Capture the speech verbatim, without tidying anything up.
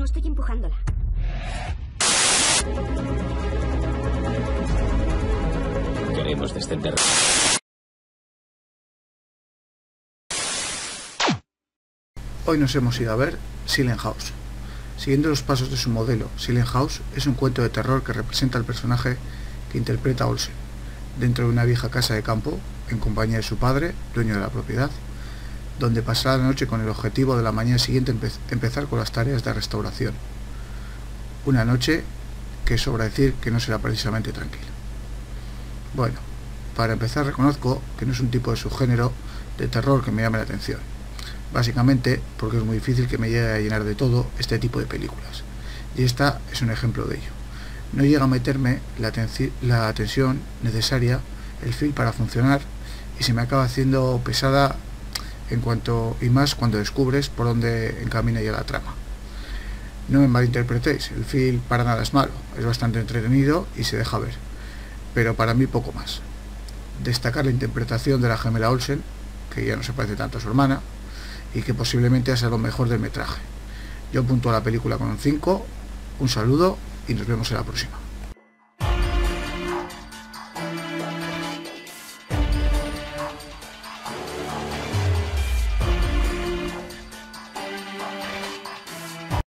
estoy empujándola. Queremos descender. Hoy nos hemos ido a ver Silent House. Siguiendo los pasos de su modelo, Silent House es un cuento de terror que representa al personaje que interpreta a Olsen, dentro de una vieja casa de campo, en compañía de su padre, dueño de la propiedad, donde pasará la noche con el objetivo de la mañana siguiente empe empezar con las tareas de restauración. Una noche que sobra decir que no será precisamente tranquila. Bueno, para empezar reconozco que no es un tipo de subgénero de terror que me llame la atención. Básicamente porque es muy difícil que me llegue a llenar de todo este tipo de películas. Y esta es un ejemplo de ello. No llega a meterme la, la tensión necesaria, el feel para funcionar, y se me acaba haciendo pesada en cuanto y más cuando descubres por dónde encamina ya la trama. No me malinterpretéis, el feel para nada es malo, es bastante entretenido y se deja ver, pero para mí poco más. Destacar la interpretación de la gemela Olsen, que ya no se parece tanto a su hermana, y que posiblemente sea lo mejor del metraje. Yo apunto a la película con un cinco, un saludo y nos vemos en la próxima.